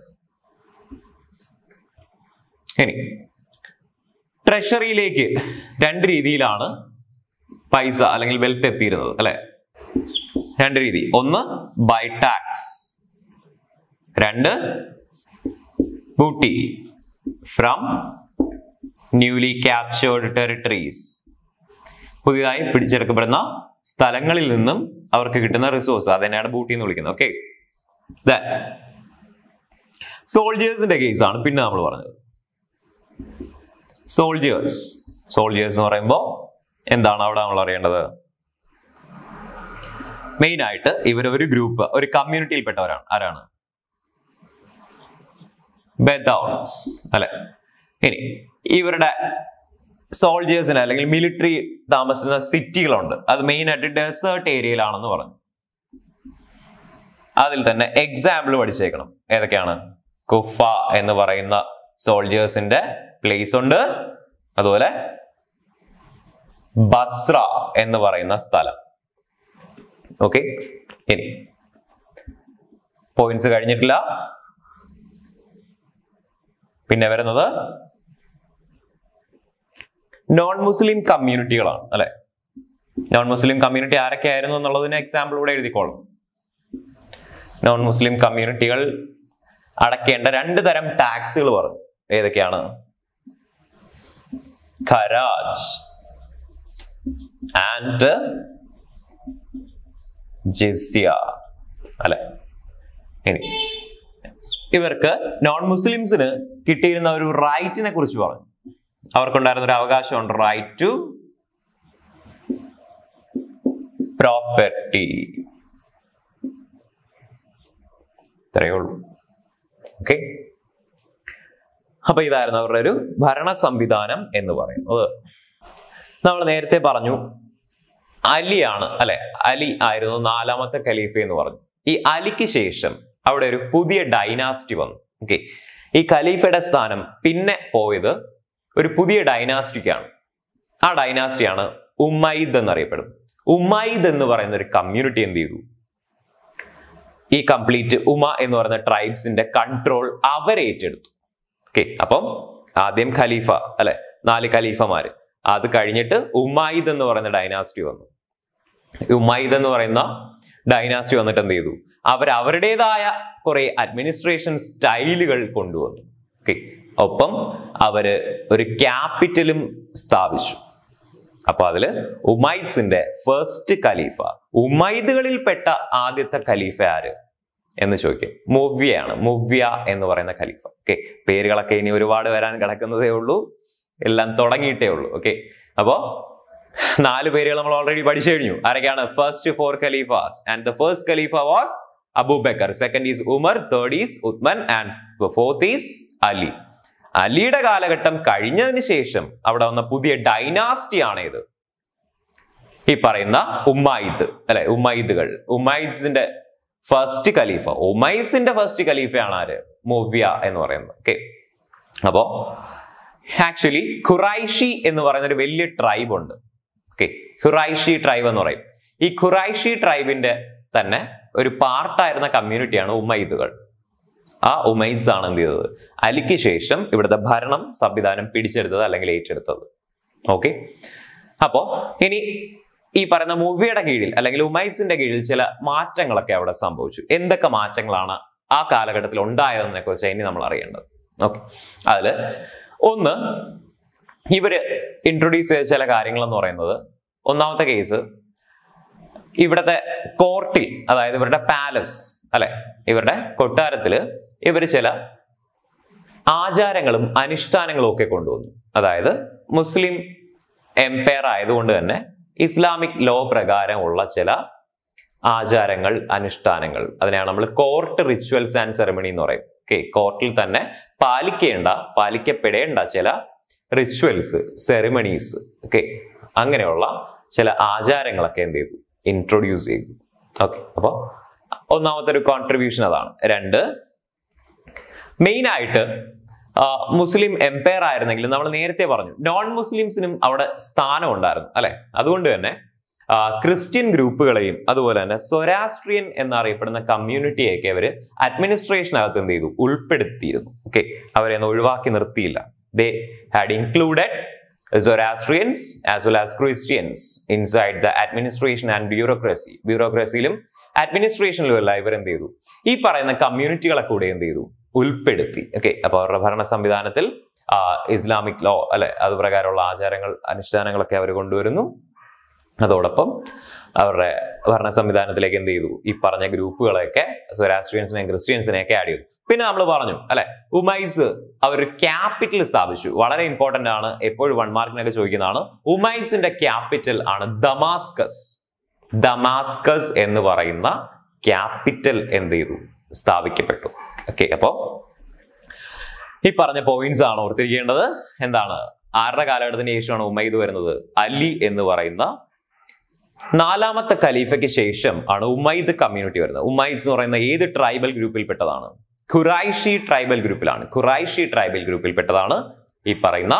ഇനി ട്രഷറിയിലേക്ക് രണ്ട് രീതിയിലാണ് പൈസ അല്ലെങ്കിൽ വെൽത്ത് എത്തിയിരുന്നത് അല്ലെ. രണ്ട് രീതി, ഒന്ന് ബൈ ടാക്സ്, രണ്ട് booty from newly captured territories. പുതിയതായി പിടിച്ചെടുക്കപ്പെടുന്ന സ്ഥലങ്ങളിൽ നിന്നും അവർക്ക് കിട്ടുന്ന റിസോഴ്സ്, അതിനെയാണ് ബൂട്ടി എന്ന് വിളിക്കുന്നത്. ഓക്കെ, സോൾജേഴ്സിന്റെ കേസാണ് പിന്നെ നമ്മൾ പറഞ്ഞത്. സോൾജേഴ്സ് സോൾജേഴ്സ് എന്ന് പറയുമ്പോൾ എന്താണ് അവിടെ നമ്മൾ അറിയേണ്ടത്? മെയിൻ ആയിട്ട് ഇവർ ഒരു ഗ്രൂപ്പ്, ഒരു കമ്മ്യൂണിറ്റിയിൽപ്പെട്ടവരാണ്. ആരാണ്? ബെദൗൺസ് അല്ലെ. ഇനി ഇവരുടെ സോൾജേഴ്സിന് അല്ലെങ്കിൽ മിലിറ്ററി താമസിക്കുന്ന സിറ്റികളുണ്ട്. അത് മെയിൻ ആയിട്ട് ഡെസേർട്ട് ഏരിയയിലാണെന്ന് പറഞ്ഞു. അതിൽ തന്നെ എക്സാമ്പിൾ പഠിച്ചേക്കണം. ഏതൊക്കെയാണ്? കുഫ എന്ന് പറയുന്ന സോൾജേഴ്സിന്റെ പ്ലേസ് ഉണ്ട്. അതുപോലെ ബസ്ര എന്ന് പറയുന്ന സ്ഥലം. ഓക്കെ, ഇനി പോയിന്റ്സ് കഴിഞ്ഞിട്ടില്ല. പിന്നെ വരുന്നത് നോൺ മുസ്ലിം കമ്മ്യൂണിറ്റികളാണ് അല്ലെ. നോൺ മുസ്ലിം കമ്മ്യൂണിറ്റി ആരൊക്കെ ആയിരുന്നു എന്നുള്ളതിന് എക്സാമ്പിൾ ഇവിടെ എഴുതിക്കോളും. നോൺ മുസ്ലിം കമ്മ്യൂണിറ്റികൾ അടയ്ക്കേണ്ട രണ്ട് തരം ടാക്സുകൾ പറഞ്ഞു. ഏതൊക്കെയാണ്? ഖരാജ് ആൻഡ് ജിസിയ അല്ലെ. ഇനി ഇവർക്ക് നോൺ മുസ്ലിംസിന് കിട്ടിയിരുന്ന ഒരു റൈറ്റിനെ കുറിച്ച് പറഞ്ഞു. അവർക്കുണ്ടായിരുന്ന ഒരു അവകാശമുണ്ട്, റൈറ്റ് ടു പ്രോപ്പർട്ടി. ഇത്രയേ ഉള്ളൂ. ഓക്കെ, അപ്പൊ ഇതായിരുന്നു അവരുടെ ഒരു ഭരണ സംവിധാനം എന്ന് പറയുന്നത്. നമ്മൾ നേരത്തെ പറഞ്ഞു അലിയാണ് അല്ലെ. അലി ആയിരുന്നു നാലാമത്തെ ഖലീഫ എന്ന് പറഞ്ഞു. ഈ അലിക്ക് ശേഷം അവിടെ ഒരു പുതിയ ഡൈനാസ്റ്റി വന്നു. ഓക്കെ, ഈ ഖലീഫയുടെ സ്ഥാനം പിന്നെ പോയത് ഒരു പുതിയ ഡൈനാസ്റ്റിക്കാണ്. ആ ഡൈനാസ്റ്റിയാണ് ഉമ്മൈദ് എന്നറിയപ്പെടും. ഉമ്മൈദ് എന്ന് പറയുന്ന ഒരു കമ്മ്യൂണിറ്റി എന്ത് ചെയ്തു? ഈ കംപ്ലീറ്റ് ഉമ എന്ന് പറയുന്ന ട്രൈബ്സിന്റെ കൺട്രോൾ അവരേറ്റെടുത്തു. ഓക്കെ, അപ്പം ആദ്യം ഖലീഫ അല്ലെ, നാല് ഖലീഫമാര്. അത് കഴിഞ്ഞിട്ട് ഉമ്മൈദ് എന്ന് പറയുന്ന ഡൈനാസ്റ്റി വന്നു. ഉമ്മൈദ് എന്ന് പറയുന്ന ഡൈനാസ്റ്റി വന്നിട്ട് എന്ത് ചെയ്തു? അവർ അവരുടേതായ കുറെ അഡ്മിനിസ്ട്രേഷൻ സ്റ്റൈലുകൾ കൊണ്ടുവന്നു. ഓക്കെ, ഒപ്പം അവര് ഒരു ക്യാപിറ്റലും സ്ഥാപിച്ചു. അപ്പൊ അതില് ഉമൈദ്സിന്റെ ഫസ്റ്റ് ഖലീഫ, ഉമൈദുകളിൽപ്പെട്ട ആദ്യത്തെ ഖലീഫ ആര് എന്ന് ചോദിക്കും? മുവ്യയാണ്. മുവ്യ എന്ന് പറയുന്ന ഖലീഫ. ഓക്കെ, പേരുകളൊക്കെ ഇനി ഒരുപാട് വരാൻ കിടക്കുന്നതേ ഉള്ളൂ, എല്ലാം തുടങ്ങിയിട്ടേ ഉള്ളൂ. ഓക്കെ, അപ്പോ നാല് പേരുകൾ നമ്മൾ ഓൾറെഡി പഠിച്ചു കഴിഞ്ഞു. ആരൊക്കെയാണ്? First four khalifas, and the first khalifa was Abu Bakr, second is Umar, third is Uthman, and fourth is Ali. അലിയുടെ കാലഘട്ടം കഴിഞ്ഞതിന് ശേഷം അവിടെ വന്ന പുതിയ ഡൈനാസ്റ്റി ആണ് ഇത്, ഈ പറയുന്ന ഉമ്മൈദ് അല്ലെ, ഉമ്മൈദുകൾ. ഉമ്മൈദ്സിന്റെ ഫസ്റ്റ് ഖലീഫ, ഉമൈസിന്റെ ഫസ്റ്റ് ഖലീഫയാണ് ആര്? മുവ്യ എന്ന് പറയുന്നത്. ഓക്കെ, അപ്പോ ആക്ച്വലി ഖുറൈഷി എന്ന് പറയുന്ന ഒരു വലിയ ട്രൈബ് ഉണ്ട്. ഓക്കെ, ഖുറൈഷി ട്രൈബ് എന്ന് പറയും. ഈ ഖുറൈഷി ട്രൈബിന്റെ തന്നെ ഒരു പാർട്ടായിരുന്ന കമ്മ്യൂണിറ്റിയാണ് ഉമൈദുകൾ. ആ ഉമൈസ് ആണ് എന്ത് ചെയ്തത്? അലിക്ക് ശേഷം ഇവിടുത്തെ ഭരണം സംവിധാനം പിടിച്ചെടുത്തത് അല്ലെങ്കിൽ ഏറ്റെടുത്തത്. ഓക്കെ, അപ്പോ ഇനി ഈ പറയുന്ന മുവ്യയുടെ കീഴിൽ അല്ലെങ്കിൽ ഉമൈസിന്റെ കീഴിൽ ചില മാറ്റങ്ങളൊക്കെ അവിടെ സംഭവിച്ചു. എന്തൊക്കെ മാറ്റങ്ങളാണ് ആ കാലഘട്ടത്തിൽ ഉണ്ടായതെന്നെ കുറിച്ച് ഇനി നമ്മൾ അറിയേണ്ടത്. ഓക്കെ, അതില് ഒന്ന് ഇവര് ഇൻട്രൊഡ്യൂസ് ചെയ്ത ചില കാര്യങ്ങൾ എന്ന് പറയുന്നത്, ഒന്നാമത്തെ കേസ് ഇവിടുത്തെ കോർട്ടിൽ, അതായത് ഇവരുടെ പാലസ് അല്ലെ, ഇവരുടെ കൊട്ടാരത്തില് ഇവര് ചില ആചാരങ്ങളും അനുഷ്ഠാനങ്ങളും ഒക്കെ കൊണ്ടുവന്നു. അതായത് മുസ്ലിം എംപയർ ആയതുകൊണ്ട് തന്നെ ഇസ്ലാമിക് ലോ പ്രകാരമുള്ള ചില ആചാരങ്ങൾ, അനുഷ്ഠാനങ്ങൾ, അതിനെയാണ് നമ്മൾ കോർട്ട് റിച്വൽസ് ആൻഡ് സെറമണി എന്ന് പറയും. ഓക്കെ, കോർട്ടിൽ തന്നെ പാലിക്കേണ്ട പാലിക്കപ്പെടേണ്ട ചില റിച്വൽസ്, സെറിമണീസ്, ഓക്കെ, അങ്ങനെയുള്ള ചില ആചാരങ്ങളൊക്കെ എന്ത് ചെയ്തു? ഇൻട്രൊഡ്യൂസ് ചെയ്തു. ഓക്കെ, അപ്പൊ ഒന്നാമത്തെ ഒരു കോൺട്രിബ്യൂഷൻ അതാണ്. രണ്ട്, മെയിൻ ആയിട്ട് മുസ്ലിം എംപയർ ആയിരുന്നെങ്കിലും നമ്മൾ നേരത്തെ പറഞ്ഞു നോൺ മുസ്ലിംസിനും അവിടെ സ്ഥാനം ഉണ്ടായിരുന്നു അല്ലെ. അതുകൊണ്ട് തന്നെ ക്രിസ്ത്യൻ ഗ്രൂപ്പുകളെയും അതുപോലെ തന്നെ സൊരാസ്ട്രിയൻ എന്നറിയപ്പെടുന്ന കമ്മ്യൂണിറ്റിയൊക്കെ അവര് അഡ്മിനിസ്ട്രേഷനകത്ത് എന്ത് ചെയ്തു? ഉൾപ്പെടുത്തിയിരുന്നു. ഓക്കെ, അവരെ ഒന്നും ഒഴിവാക്കി നിർത്തിയില്ല. They had included Zoroastrians as well as Christians inside the administration and bureaucracy. ബ്യൂറോക്രസിയിലും അഡ്മിനിസ്ട്രേഷനിലും എല്ലാം ഇവർ എന്ത് ചെയ്തു? ഈ പറയുന്ന കമ്മ്യൂണിറ്റികളെ കൂടെ എന്ത് ചെയ്തു? ഉൾപ്പെടുത്തി. ഓക്കെ, അപ്പൊ അവരുടെ ഭരണ സംവിധാനത്തിൽ ഇസ്ലാമിക് ലോ അല്ലെ, അത് പ്രകാരമുള്ള ആചാരങ്ങൾ, അനുഷ്ഠാനങ്ങളൊക്കെ അവർ കൊണ്ടുവരുന്നു. അതോടൊപ്പം അവരുടെ ഭരണ സംവിധാനത്തിലേക്ക് എന്ത് ചെയ്തു? ഈ പറഞ്ഞ ഗ്രൂപ്പുകളെയൊക്കെ, സൊരാസ്ട്രിയൻസിനെയും ക്രിസ്ത്യൻസിനെയൊക്കെ ആഡ് ചെയ്തു. പിന്നെ നമ്മൾ പറഞ്ഞു അല്ലെ, ഉമൈസ് അവർ ക്യാപിറ്റൽ സ്ഥാപിച്ചു. വളരെ ഇമ്പോർട്ടന്റ് ആണ്, എപ്പോഴും വൺ മാർക്കിനൊക്കെ ചോദിക്കുന്നതാണ്. ഉമൈസിന്റെ ക്യാപിറ്റൽ ആണ് ദമാസ്കസ്. ദമാസ്കസ് എന്ന് പറയുന്ന ക്യാപിറ്റൽ എന്ത് ചെയ്തു? സ്ഥാപിക്കപ്പെട്ടു. ഓക്കെ, അപ്പോ ഈ പറഞ്ഞ പോയിന്റ്സ് ആണ് ഓർത്തിരിക്കേണ്ടത്. എന്താണ്? ആരുടെ കാലഘട്ടത്തിന് ശേഷമാണ് ഉമൈദ് വരുന്നത്? അലി എന്ന് പറയുന്ന നാലാമത്തെ ഖലീഫയ്ക്ക് ശേഷം ആണ് ഉമൈദ് കമ്മ്യൂണിറ്റി വരുന്നത്. ഉമൈസ് എന്ന് പറയുന്ന ഏത് ട്രൈബൽ ഗ്രൂപ്പിൽപ്പെട്ടതാണ്? ഖുറൈഷി ട്രൈബൽ ഗ്രൂപ്പിലാണ്. ഖുറൈഷി ട്രൈബൽ ഗ്രൂപ്പിൽപ്പെട്ടതാണ് ഈ പറയുന്ന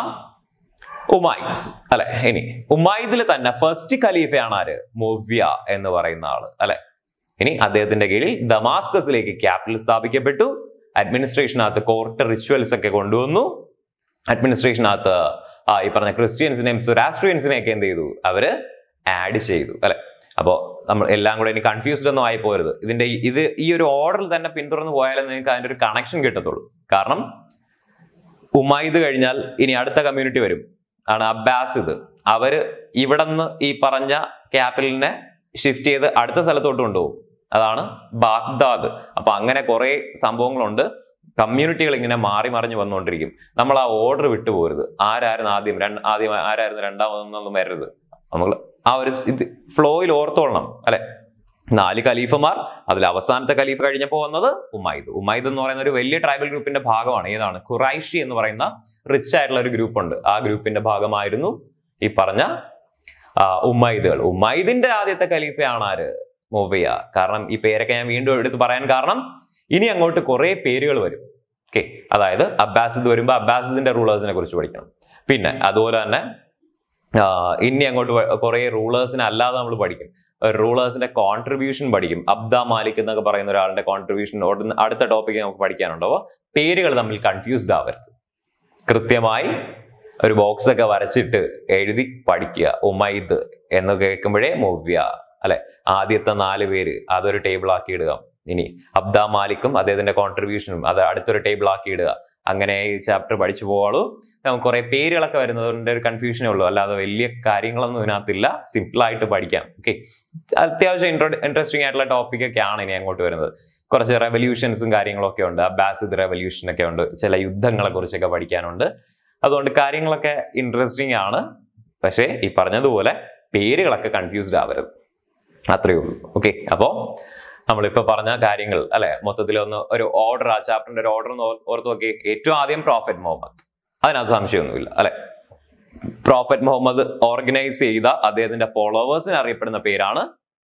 ഉമൈസ് അല്ലെ. ഇനി ഉമൈദിൽ തന്നെ ഫസ്റ്റ് ഖലീഫയാണ് ആര്? മുവ്യ എന്ന് പറയുന്ന ആള് അല്ലെ. ഇനി അദ്ദേഹത്തിന്റെ കീഴിൽ ദമാസ്കസിലേക്ക് ക്യാപിറ്റൽ സ്ഥാപിക്കപ്പെട്ടു. അഡ്മിനിസ്ട്രേഷനകത്ത് കോർട്ട് റിച്വൽസ് ഒക്കെ കൊണ്ടുവന്നു. അഡ്മിനിസ്ട്രേഷനകത്ത് ഈ പറഞ്ഞ ക്രിസ്ത്യൻസിനെയും സൊരാസ്ട്രിയൻസിനെയും ഒക്കെ എന്ത് ചെയ്തു? അവര് ആഡ് ചെയ്തു അല്ലെ. അപ്പോ നമ്മൾ എല്ലാം കൂടെ ഇനി കൺഫ്യൂസ്ഡ് ഒന്നും ആയി പോരുത്. ഇതിന്റെ ഇത് ഈ ഒരു ഓർഡറിൽ തന്നെ പിന്തുടർന്ന് പോയാലേ നിങ്ങൾക്ക് അതിന്റെ ഒരു കണക്ഷൻ കിട്ടത്തുള്ളൂ. കാരണം ഉമൈദ് കഴിഞ്ഞാൽ ഇനി അടുത്ത കമ്മ്യൂണിറ്റി വരും, ആണ് അബ്ബാസിദ്. അവര് ഇവിടെ നിന്ന് ഈ പറഞ്ഞ ക്യാപിറ്റലിനെ ഷിഫ്റ്റ് ചെയ്ത് അടുത്ത സ്ഥലത്തോട്ട് കൊണ്ടുപോകും, അതാണ് ബാഗ്ദാദ്. അപ്പൊ അങ്ങനെ കുറെ സംഭവങ്ങളുണ്ട്. കമ്മ്യൂണിറ്റികൾ ഇങ്ങനെ മാറി മറിഞ്ഞ് വന്നുകൊണ്ടിരിക്കും. നമ്മൾ ആ ഓർഡർ വിട്ടുപോകരുത്. ആരായിരുന്നു ആദ്യം, ആദ്യം ആരായിരുന്നു രണ്ടാമതെന്നൊന്നും വരരുത്. നമ്മൾ ആ ഒരു ഇത് ഫ്ലോയിൽ ഓർത്തോളണം അല്ലെ. നാല് ഖലീഫമാർ, അതിൽ അവസാനത്തെ ഖലീഫ കഴിഞ്ഞപ്പോ വന്നത് ഉമൈദ്. ഉമൈദ് എന്ന് പറയുന്ന ഒരു വലിയ ട്രൈബൽ ഗ്രൂപ്പിന്റെ ഭാഗമാണ്. ഏതാണ്? ഖുറൈഷി എന്ന് പറയുന്ന റിച്ച് ആയിട്ടുള്ള ഒരു ഗ്രൂപ്പ് ഉണ്ട്. ആ ഗ്രൂപ്പിന്റെ ഭാഗമായിരുന്നു ഈ പറഞ്ഞ ഉമൈദുകൾ. ഉമൈദിന്റെ ആദ്യത്തെ ഖലീഫയാണ് ആര്? മുവ്യ. കാരണം ഈ പേരൊക്കെ ഞാൻ വീണ്ടും എടുത്ത് പറയാൻ കാരണം ഇനി അങ്ങോട്ട് കുറെ പേരുകൾ വരും. ഓക്കെ, അതായത് അബ്ബാസിദ് വരുമ്പോ അബ്ബാസിദിന്റെ റൂളേഴ്സിനെ കുറിച്ച് പഠിക്കണം. പിന്നെ അതുപോലെ തന്നെ ഇനി അങ്ങോട്ട് കുറെ റൂളേഴ്സിനെ അല്ലാതെ നമ്മൾ പഠിക്കും. റൂളേഴ്സിന്റെ കോൺട്രിബ്യൂഷൻ പഠിക്കും. അബ്ദ മാലിക് എന്നൊക്കെ പറയുന്ന ഒരാളുടെ കോൺട്രിബ്യൂഷൻ അടുത്ത ടോപ്പിക്ക് നമുക്ക് പഠിക്കാനുണ്ടോ. അപ്പോൾ പേരുകൾ തമ്മിൽ കൺഫ്യൂസ്ഡ് ആവരുത്. കൃത്യമായി ഒരു ബോക്സ് ഒക്കെ വരച്ചിട്ട് എഴുതി പഠിക്കുക. ഉമൈദ് എന്ന് കേൾക്കുമ്പോഴേ മുവ്യ അല്ലെ, ആദ്യത്തെ നാല് പേര് അതൊരു ടേബിൾ ആക്കി ഇടുക. ഇനി അബ്ദ മാലിക്കും അദ്ദേഹത്തിന്റെ കോൺട്രിബ്യൂഷനും അത് അടുത്തൊരു ടേബിൾ ആക്കി ഇടുക. അങ്ങനെ ഈ ചാപ്റ്റർ പഠിച്ചു പോവാളൂ. നമുക്ക് കുറെ പേരുകളൊക്കെ വരുന്നതിന്റെ ഒരു കൺഫ്യൂഷനേ ഉള്ളൂ, അല്ലാതെ വലിയ കാര്യങ്ങളൊന്നും ഇതിനകത്തില്ല. സിമ്പിൾ ആയിട്ട് പഠിക്കാം. ഓക്കെ, അത്യാവശ്യം ഇൻട്രോ ഇൻട്രസ്റ്റിംഗ് ആയിട്ടുള്ള ടോപ്പിക് ഒക്കെയാണ് ഇനി അങ്ങോട്ട് വരുന്നത്. കുറച്ച് റെവല്യൂഷൻസും കാര്യങ്ങളൊക്കെ ഉണ്ട്. അബ്ബാസിദ് റെവല്യൂഷൻ ഒക്കെ ഉണ്ട്. ചില യുദ്ധങ്ങളെ കുറിച്ചൊക്കെ പഠിക്കാനുണ്ട്. അതുകൊണ്ട് കാര്യങ്ങളൊക്കെ ഇൻട്രസ്റ്റിംഗ് ആണ്. പക്ഷേ ഈ പറഞ്ഞതുപോലെ പേരുകളൊക്കെ കൺഫ്യൂസ്ഡ് ആവരുത്, അത്രയേ ഉള്ളൂ. ഓക്കെ, അപ്പോ നമ്മളിപ്പോ പറഞ്ഞ കാര്യങ്ങൾ അല്ലെ മൊത്തത്തിൽ ഒന്ന് ഒരു ഓർഡർ, ആ ചാപ്റ്ററിന്റെ ഒരു ഓർഡർ ഒന്ന് ഓർത്ത് നോക്കി. ഏറ്റവും ആദ്യം പ്രോഫറ്റ് മുഹമ്മദ്, അതിനകത്ത് സംശയമൊന്നുമില്ല അല്ലെ. പ്രോഫറ്റ് മുഹമ്മദ് ഓർഗനൈസ് ചെയ്ത അദ്ദേഹത്തിന്റെ ഫോളോവേഴ്സിന് അറിയപ്പെടുന്ന പേരാണ്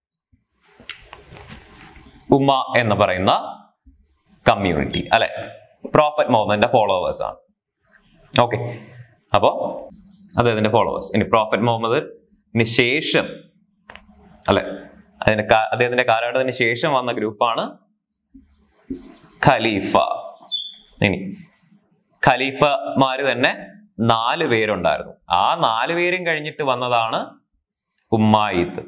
ഉമ്മ എന്ന് പറയുന്ന കമ്മ്യൂണിറ്റി അല്ലെ. പ്രോഫറ്റ് മുഹമ്മദിന്റെ ഫോളോവേഴ്സ് ആണ്. ഓക്കെ, അപ്പോ അദ്ദേഹത്തിന്റെ ഫോളോവേഴ്സ്. ഇനി പ്രോഫറ്റ് മുഹമ്മദിന് ശേഷം അല്ലെ, അതിന്റെ അദ്ദേഹത്തിന്റെ കാലഘട്ടത്തിന് ശേഷം വന്ന ഗ്രൂപ്പാണ് ഖലീഫ. ഇനി ഖലീഫമാര് തന്നെ നാല് പേരുണ്ടായിരുന്നു. ആ നാല് പേരും കഴിഞ്ഞിട്ട് വന്നതാണ് ഉമ്മായിദ്.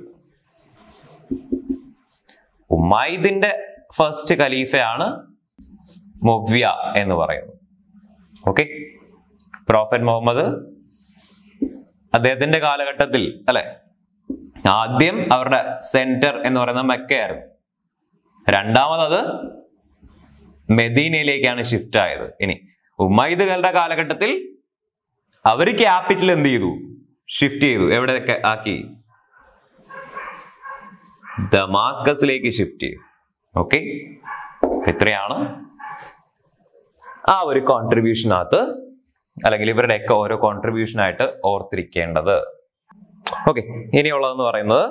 ഉമ്മായിദിന്റെ ഫസ്റ്റ് ഖലീഫയാണ് മുവ്യ എന്ന് പറയുന്നത്. ഓക്കെ, പ്രോഫറ്റ് മുഹമ്മദ് അദ്ദേഹത്തിന്റെ കാലഘട്ടത്തിൽ അല്ലെ ആദ്യം അവരുടെ സെന്റർ എന്ന് പറയുന്നത് മക്കയായിരുന്നു. രണ്ടാമത് അത് മെദീനയിലേക്കാണ് ഷിഫ്റ്റ് ആയത്. ഇനി ഉമ്മൈദുകളുടെ കാലഘട്ടത്തിൽ അവര് ക്യാപിറ്റൽ എന്ത് ചെയ്തു? ഷിഫ്റ്റ് ചെയ്തു. എവിടെയൊക്കെ ആക്കി? ദമാസ്കസിലേക്ക് ഷിഫ്റ്റ് ചെയ്തു. ഓക്കെ, ഇത്രയാണ് ആ ഒരു കോൺട്രിബ്യൂഷനകത്ത് അല്ലെങ്കിൽ ഇവരുടെയൊക്കെ ഓരോ കോൺട്രിബ്യൂഷൻ ആയിട്ട് ഓർത്തിരിക്കേണ്ടത്. ഓക്കെ, ഇനിയുള്ളതെന്ന് പറയുന്നത്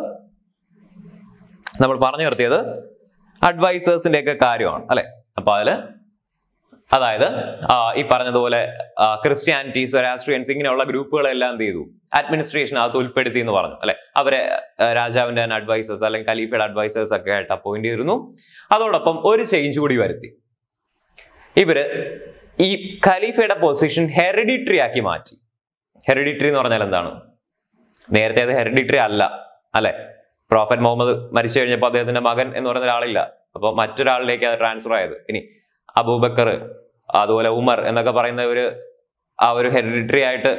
നമ്മൾ പറഞ്ഞു നിർത്തിയത് അഡ്വൈസേഴ്സിന്റെ ഒക്കെ കാര്യമാണ് അല്ലെ. അപ്പൊ അതില് അതായത് ഈ പറഞ്ഞതുപോലെ ക്രിസ്ത്യാനിറ്റി, സൊരാസ്ട്രിയൻസ് ഇങ്ങനെയുള്ള ഗ്രൂപ്പുകളെല്ലാം എന്ത് ചെയ്തു? അഡ്മിനിസ്ട്രേഷനകത്ത് ഉൾപ്പെടുത്തി എന്ന് പറഞ്ഞു അല്ലെ. അവരെ രാജാവിന്റെ അഡ്വൈസേഴ്സ് അല്ലെങ്കിൽ ഖലീഫയുടെ അഡ്വൈസേഴ്സ് ഒക്കെ ആയിട്ട് അപ്പോയിന്റ് ചെയ്തിരുന്നു. അതോടൊപ്പം ഒരു ചേഞ്ച് കൂടി വരുത്തി. ഇവര് ഈ ഖലീഫയുടെ പൊസിഷൻ ഹെറിഡിറ്ററി ആക്കി മാറ്റി. ഹെറിഡിറ്ററി എന്ന് പറഞ്ഞാൽ എന്താണ്? നേരത്തെ അത് ഹെറിഡിറ്ററി അല്ല അല്ലെ. പ്രോഫറ്റ് മുഹമ്മദ് മരിച്ചു കഴിഞ്ഞപ്പോൾ അദ്ദേഹത്തിന്റെ മകൻ എന്ന് പറയുന്ന ഒരാളില്ല. അപ്പൊ മറ്റൊരാളിലേക്ക് അത് ട്രാൻസ്ഫർ ആയത്. ഇനി അബൂബക്കർ, അതുപോലെ ഉമർ എന്നൊക്കെ പറയുന്നവര് ആ ഒരു ഹെറിഡിറ്ററി ആയിട്ട്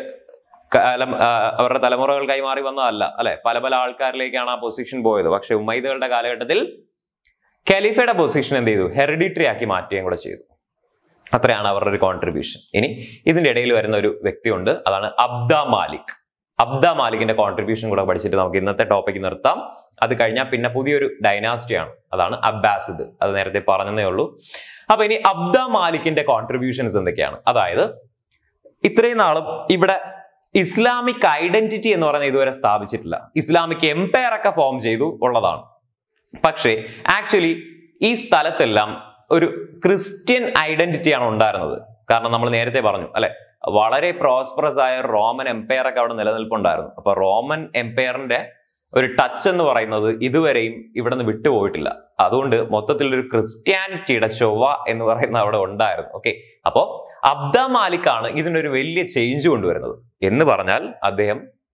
അവരുടെ തലമുറകൾ കൈമാറി വന്നതല്ല അല്ലെ. പല പല ആൾക്കാരിലേക്കാണ് ആ പൊസിഷൻ പോയത്. പക്ഷെ ഉമ്മൈദുകളുടെ കാലഘട്ടത്തിൽ ഖലീഫയുടെ പൊസിഷൻ എന്ത് ചെയ്തു? ഹെറിഡിറ്ററി ആക്കി മാറ്റുകയും കൂടെ ചെയ്തു. അത്രയാണ് അവരുടെ ഒരു കോൺട്രിബ്യൂഷൻ. ഇനി ഇതിന്റെ ഇടയിൽ വരുന്ന ഒരു വ്യക്തിയുണ്ട്, അതാണ് അബ്ദ മാലിക്. അബ്ദ മാലിക്കിന്റെ കോൺട്രിബ്യൂഷൻ കൂടെ പഠിച്ചിട്ട് നമുക്ക് ഇന്നത്തെ ടോപ്പിക് നിർത്താം. അത് കഴിഞ്ഞാൽ പിന്നെ പുതിയൊരു ഡൈനാസ്റ്റിയാണ്, അതാണ് അബ്ബാസിദ്. അത് നേരത്തെ പറഞ്ഞതേ ഉള്ളൂ. അപ്പൊ ഇനി അബ്ദ മാലിക്കിന്റെ കോൺട്രിബ്യൂഷൻസ് എന്തൊക്കെയാണ്? അതായത് ഇത്രയും നാളും ഇവിടെ ഇസ്ലാമിക് ഐഡന്റിറ്റി എന്ന് പറയുന്നത് ഇതുവരെ സ്ഥാപിച്ചിട്ടില്ല. ഇസ്ലാമിക് എംപയർ ഒക്കെ ഫോം ചെയ്തു ഉള്ളതാണ്. പക്ഷേ ആക്ച്വലി ഈ സ്ഥലത്തെല്ലാം ഒരു ക്രിസ്ത്യൻ ഐഡന്റിറ്റിയാണ് ഉണ്ടായിരുന്നത്. കാരണം നമ്മൾ നേരത്തെ പറഞ്ഞു അല്ലെ, വളരെ പ്രോസ്പറസ് ആയ റോമൻ എംപയർ ഒക്കെ അവിടെ നിലനിൽപ്പുണ്ടായിരുന്നു. അപ്പൊ റോമൻ എംപയറിന്റെ ഒരു ടച്ച് എന്ന് പറയുന്നത് ഇതുവരെയും ഇവിടെ നിന്ന് വിട്ടുപോയിട്ടില്ല. അതുകൊണ്ട് മൊത്തത്തിൽ ഒരു ക്രിസ്ത്യാനിറ്റിയുടെ ചൊവ്വ എന്ന് പറയുന്നത് അവിടെ ഉണ്ടായിരുന്നു. ഓക്കെ, അപ്പോ അബ്ദ മാലിക്കാണ് ഇതിനൊരു വലിയ ചേഞ്ച് കൊണ്ടുവരുന്നത്. എന്ന് പറഞ്ഞാൽ അദ്ദേഹം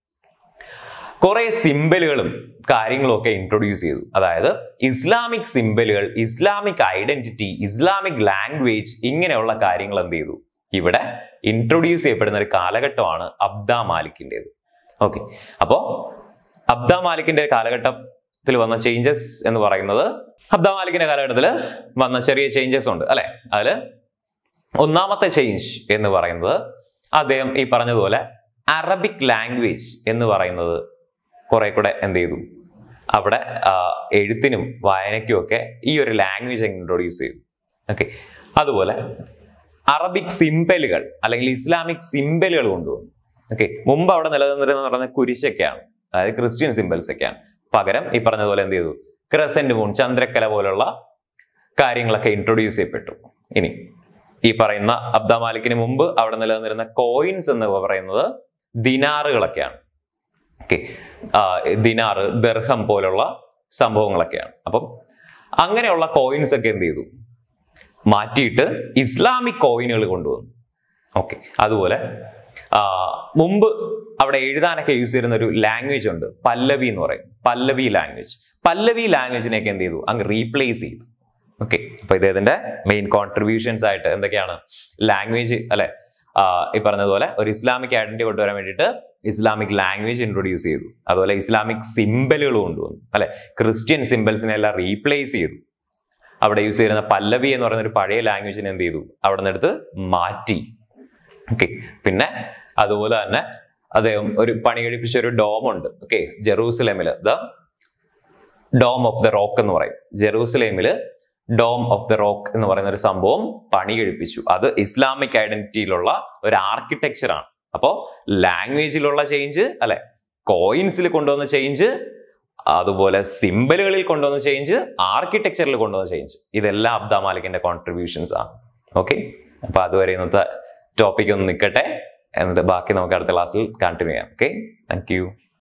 കുറെ സിംബലുകളും കാര്യങ്ങളും ഒക്കെ ഇൻട്രൊഡ്യൂസ് ചെയ്തു. അതായത് ഇസ്ലാമിക് സിംബലുകൾ, ഇസ്ലാമിക് ഐഡന്റിറ്റി, ഇസ്ലാമിക് ലാംഗ്വേജ്, ഇങ്ങനെയുള്ള കാര്യങ്ങൾ എന്ത് ചെയ്തു? ഇവിടെ ഇൻട്രൊഡ്യൂസ് ചെയ്യപ്പെടുന്ന ഒരു കാലഘട്ടമാണ് അബ്ദ മാലിക്കിൻ്റെത്. ഓക്കെ, അപ്പോ അബ്ദ മാലിക്കിന്റെ കാലഘട്ടത്തിൽ വന്ന ചേഞ്ചസ് എന്ന് പറയുന്നത്, അബ്ദ മാലിക്കിന്റെ കാലഘട്ടത്തിൽ വന്ന ചെറിയ ചേഞ്ചസ് ഉണ്ട് അല്ലെ. അതില് ഒന്നാമത്തെ ചേഞ്ച് എന്ന് പറയുന്നത് അദ്ദേഹം ഈ പറഞ്ഞതുപോലെ അറബിക് ലാംഗ്വേജ് എന്ന് പറയുന്നത് കുറെ കൂടെ എന്ത് ചെയ്തു? അവിടെ എഴുത്തിനും വായനയ്ക്കും ഒക്കെ ഈ ഒരു ലാംഗ്വേജ് ഇൻട്രൊഡ്യൂസ് ചെയ്തു. ഓക്കെ, അതുപോലെ അറബിക് സിംബലുകൾ അല്ലെങ്കിൽ ഇസ്ലാമിക് സിംബലുകൾ കൊണ്ടുവന്നു. ഓക്കെ, മുമ്പ് അവിടെ നിലനിന്നിരുന്ന പറയുന്ന കുരിശൊക്കെയാണ്, അതായത് ക്രിസ്ത്യൻ സിംബൽസ് ഒക്കെയാണ്. പകരം ഈ പറഞ്ഞതുപോലെ എന്ത് ചെയ്തു? ക്രസന്റ് മൂൺ, ചന്ദ്രക്കല പോലുള്ള കാര്യങ്ങളൊക്കെ ഇൻട്രൊഡ്യൂസ് ചെയ്യപ്പെട്ടു. ഇനി ഈ പറയുന്ന അബ്ദ മാലിക്കിന് മുമ്പ് അവിടെ നിലനിന്നിരുന്ന കോയിൻസ് എന്ന് പറയുന്നത് ദിനാറുകളൊക്കെയാണ്. ഓക്കെ, ദിനാറ്, ദർഹം പോലുള്ള സംഭവങ്ങളൊക്കെയാണ്. അപ്പം അങ്ങനെയുള്ള കോയിൻസ് ഒക്കെ എന്ത് ചെയ്തു? മാറ്റിയിട്ട് ഇസ്ലാമിക് കോയിനുകൾ കൊണ്ടുവന്നു. ഓക്കെ, അതുപോലെ മുമ്പ് അവിടെ എഴുതാനൊക്കെ യൂസ് ചെയ്യുന്ന ഒരു ലാംഗ്വേജ് ഉണ്ട്, പല്ലവി എന്ന് പറയും. പല്ലവി ലാംഗ്വേജ് പല്ലവി ലാംഗ്വേജിനെയൊക്കെ എന്ത് ചെയ്തു? അങ്ങ് റീപ്ലേസ് ചെയ്തു. ഓക്കെ, അപ്പൊ ഇദ്ദേഹത്തിന്റെ മെയിൻ കോൺട്രിബ്യൂഷൻസ് ആയിട്ട് എന്തൊക്കെയാണ്? ലാംഗ്വേജ് അല്ലെ, ഈ പറഞ്ഞതുപോലെ ഒരു ഇസ്ലാമിക് ഐഡന്റിറ്റി കൊണ്ടുവരാൻ വേണ്ടിയിട്ട് ഇസ്ലാമിക് ലാംഗ്വേജ് ഇൻട്രൊഡ്യൂസ് ചെയ്തു. അതുപോലെ ഇസ്ലാമിക് സിംബലുകൾ കൊണ്ടുവന്നു അല്ലെ, ക്രിസ്ത്യൻ സിംബൽസിനെ എല്ലാം റീപ്ലേസ് ചെയ്തു. അവിടെ യൂസ് ചെയ്യുന്ന പല്ലവി എന്ന് പറയുന്ന ഒരു പഴയ ലാംഗ്വേജിനെ എന്ത് ചെയ്തു? അവിടെ നിന്ന് എടുത്ത് മാറ്റി. ഓക്കെ, പിന്നെ അതുപോലെ തന്നെ അദ്ദേഹം ഒരു പണി കഴിപ്പിച്ച ഒരു ഡോം ഉണ്ട്. ഓക്കെ, ജെറൂസലേമില് the dome of the rock എന്ന് പറയും. ജെറൂസലേമില് ഡോം ഓഫ് ദ റോക്ക് എന്ന് പറയുന്ന ഒരു സംഭവം പണി കഴിപ്പിച്ചു. അത് ഇസ്ലാമിക് ഐഡന്റിറ്റിയിലുള്ള ഒരു ആർക്കിടെക്ചർ ആണ്. അപ്പോ ലാംഗ്വേജിലുള്ള ചേഞ്ച് അല്ലെ, കോയിൻസിൽ കൊണ്ടുവന്ന ചേഞ്ച്, അതുപോലെ സിംബലുകളിൽ കൊണ്ടുവന്ന ചേഞ്ച്, ആർക്കിടെക്ചറിൽ കൊണ്ടുവന്ന ചേഞ്ച്, ഇതെല്ലാം അബ്ദ മാലിക്കിന്റെ കോൺട്രിബ്യൂഷൻസ് ആണ്. ഓക്കെ, അപ്പൊ അതുവരെ ഇന്നത്തെ ടോപ്പിക് ഒന്ന് നിൽക്കട്ടെ, എന്നിട്ട് ബാക്കി നമുക്ക് അടുത്ത ക്ലാസ്സിൽ കണ്ടിന്യൂ ചെയ്യാം. Okay, thank U.